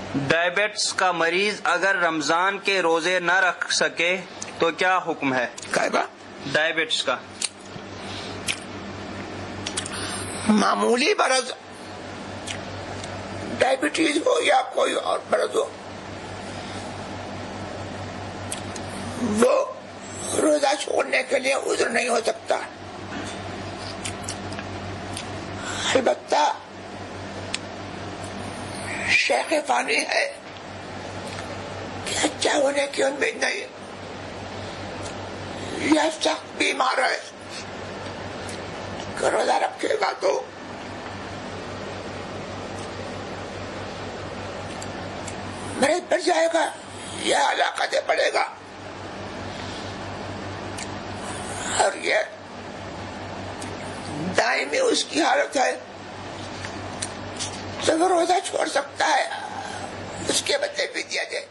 ڈائبٹس کا مریض اگر رمضان کے روزے نہ رکھ سکے تو کیا حکم ہے؟ ڈائبٹس کا معمولی مرض، ڈائبٹیز ہو یا کوئی اور مرض ہو، وہ روزہ چھوڑنے کے لیے عذر نہیں ہو سکتا. البتہ شیخ فانی ہے کہ اچھا ہونے کی امید نہیں، یہ سخت بیمار ہے کہ روزہ رکھے گا تو مرض بڑھ جائے گا یا ہلاکت پڑے گا، اور یہ دائمی اس کی حالت ہے تو وہ روزہ چھوڑ سکتا ہے، اس کے بدلے بھی دیا جائے.